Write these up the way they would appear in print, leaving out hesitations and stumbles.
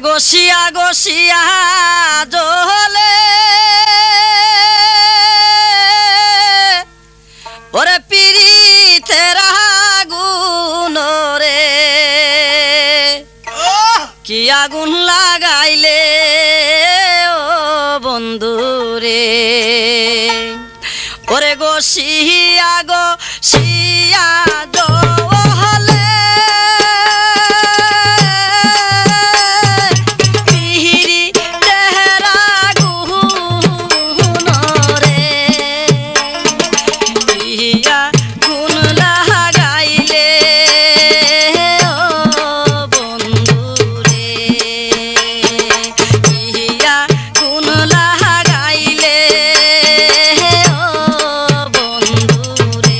গসিয়া গসিয়া জ্বলে ওরে পীড়িতের আগুন রে কি আগুন লাগাইলে ও বন্ধু রে ওরে গসিয়া গসিয়া জ্বলে পীড়িতের আগুন রে কি আগুন লাগাইলে ও বন্ধু রে কি আগুন লাগাইলে ও বন্ধু রে।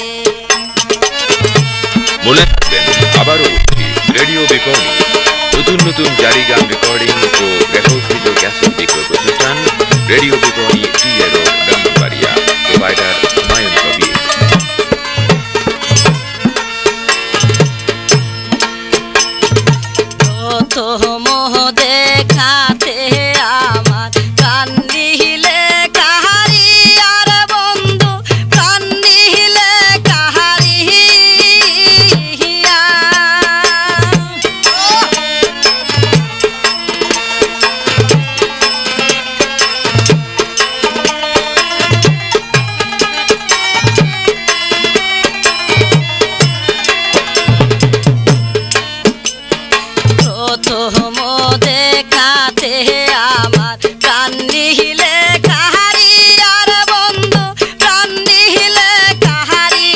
মনে রাখবেন আবারও রেডিও বিপণী নতুন নতুন জারি গান রেকর্ডিং ও রেকর্ডকৃত ক্যাসেট বিক্রয় প্রতিষ্ঠান রেডিও বিপণী T road Brahmanbaria provider Humayun Kabir. প্রথম দেখাতে আমার কান্দিলে কাহারি আর বন্ধু কান্দিলে কাহারি প্রথম দেখাতে আমার কান্দিলে কাহারি আর বন্ধু কান্দিলে কাহারি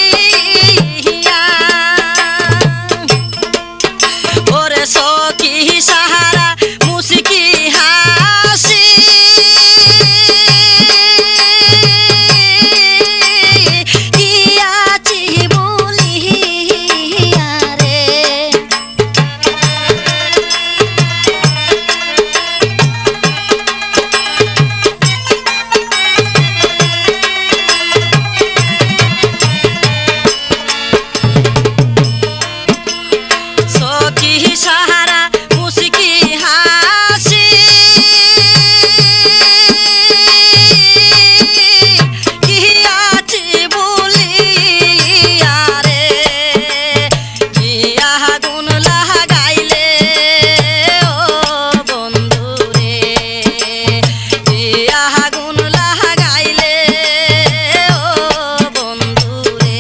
ওরে সখী সাহারা মুসকি হাসি গিয়াছি বলিয়া রে সখী সাহারা মুসকি হাসি গিয়াছি বলিয়া রে কি আগুন লাগাইলে ও বন্ধু রে কি আগুন লাগাইলে ও বন্ধু রে।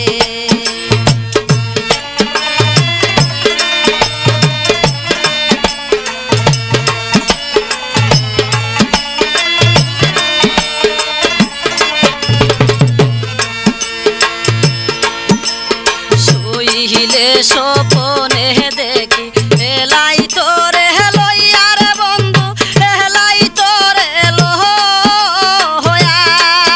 শুইলে স্বপনে দেখি এলাই তোরে লইয়া রে বন্ধু এলাই তোরে লইয়া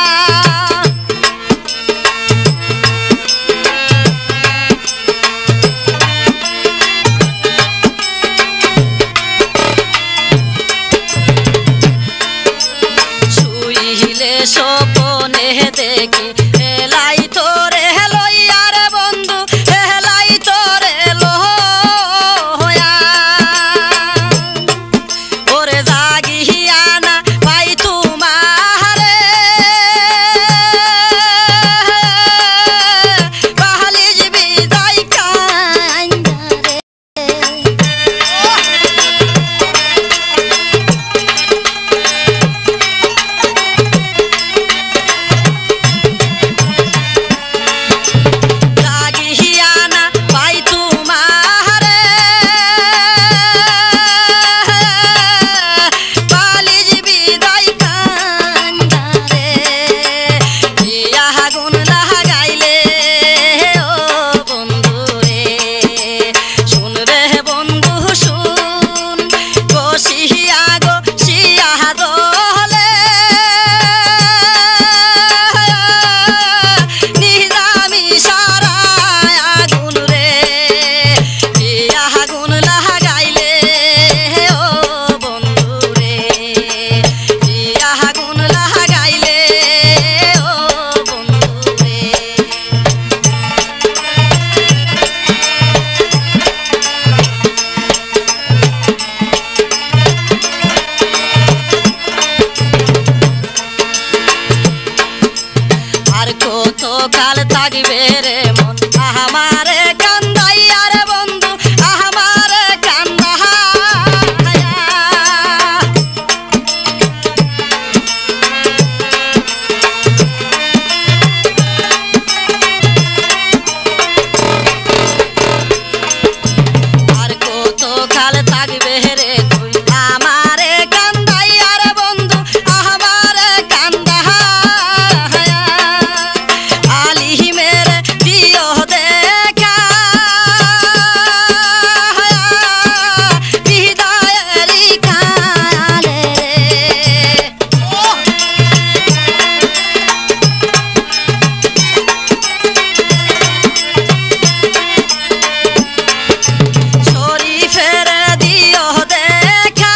শুইলে স্বপনে দেখি এলাই তোরে লইয়া রে বন্ধু এলাই তোরে লইয়া ওরে জাগিয়া না পাই তোমারে বাহালিজ বিদায় কান্দা রে থাকবে রে মন আমারে কান্দাইয়া রে বন্ধু আমারে কান্দাইয়া আর কত কাল থাকবে রে তুই আমারে কান্দাইয়া রে বন্ধু আমারে কান্দাইয়া আলিমের দিও দেখা বিদায়েরই কালে শরীফের দিও দেখা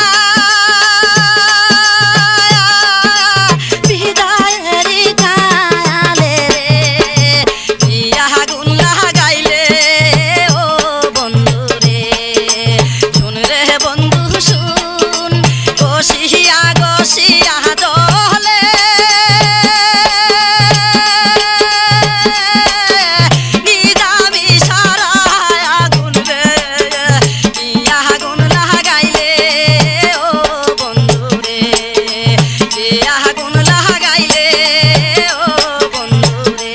বিদায়েরই কালে ইয়া গুন লাগাইলে ও বন্ধু রে শুন রে বন্ধু শুন গসিয়া গসিয়া জলে নিজামি সারা আগুন রে ইয়া আগুন লাগাইলে ও বন্ধু রে ইয়া আগুন লাগাইলে ও বন্ধু রে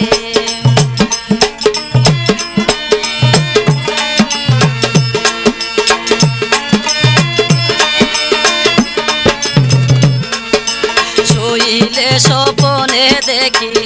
শোইলে স্বপনে দেখি